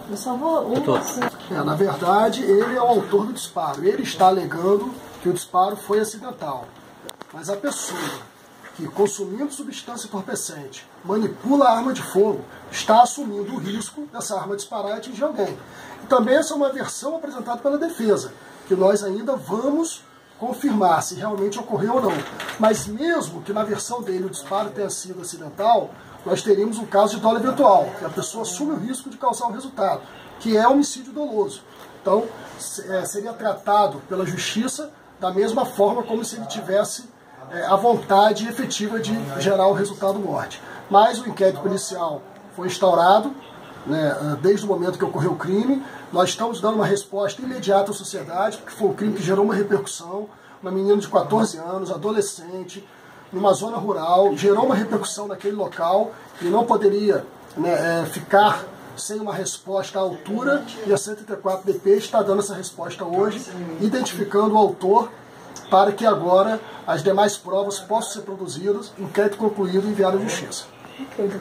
Eu só vou Na verdade, ele é o autor do disparo. Ele está alegando que o disparo foi acidental. Mas a pessoa que, consumindo substância entorpecente, manipula a arma de fogo, está assumindo o risco dessa arma disparar e atingir alguém. E também essa é uma versão apresentada pela defesa, que nós ainda vamos confirmar se realmente ocorreu ou não. Mas mesmo que na versão dele o disparo tenha sido acidental, nós teríamos um caso de dolo eventual, que a pessoa assume o risco de causar um resultado, que é homicídio doloso. Então, seria tratado pela justiça da mesma forma como se ele tivesse a vontade efetiva de gerar o resultado morte. Mas o inquérito policial foi instaurado, né, desde o momento que ocorreu o crime. Nós estamos dando uma resposta imediata à sociedade, porque foi um crime que gerou uma repercussão. Uma menina de 14 anos, adolescente, numa zona rural, gerou uma repercussão naquele local e não poderia, né, ficar sem uma resposta à altura, e a 134DP está dando essa resposta hoje, identificando o autor, para que agora as demais provas possam ser produzidas, inquérito concluído e enviado à justiça.